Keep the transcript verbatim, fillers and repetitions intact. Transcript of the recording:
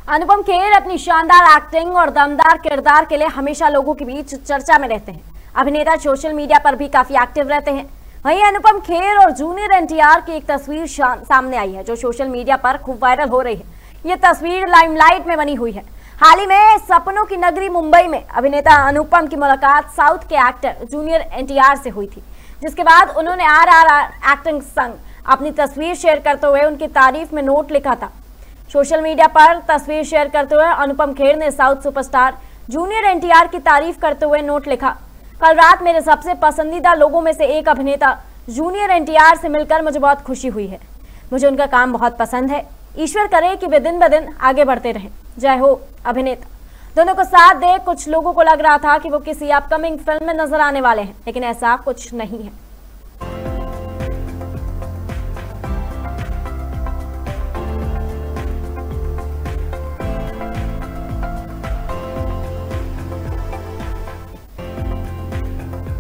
अनुपम खेर अपनी शानदार एक्टिंग और दमदार किरदार के लिए हमेशा लोगों के बीच चर्चा में रहते हैं। अभिनेता सोशल मीडिया पर भी काफी एक्टिव रहते हैं। वहीं अनुपम खेर और जूनियर एनटीआर की एक तस्वीर सामने आई है जो सोशल मीडिया पर खूब वायरल हो रही है। ये तस्वीर लाइमलाइट में बनी हुई है। हाल ही में सपनों की नगरी मुंबई में अभिनेता अनुपम की मुलाकात साउथ के एक्टर जूनियर एनटीआर से हुई थी, जिसके बाद उन्होंने आर आर आर एक्टिंग संग अपनी तस्वीर शेयर करते हुए उनकी तारीफ में नोट लिखा था। सोशल मीडिया पर तस्वीर शेयर करते हुए अनुपम खेर ने साउथ सुपरस्टार जूनियर एनटीआर की तारीफ करते हुए नोट लिखा, कल रात मेरे सबसे पसंदीदा लोगों में से एक अभिनेता जूनियर एनटीआर से मिलकर मुझे बहुत खुशी हुई है। मुझे उनका काम बहुत पसंद है। ईश्वर करे कि वे दिन ब दिन आगे बढ़ते रहें। जय हो अभिनेता। दोनों को साथ दे कुछ लोगों को लग रहा था कि वो किसी अपकमिंग फिल्म में नजर आने वाले हैं, लेकिन ऐसा कुछ नहीं है।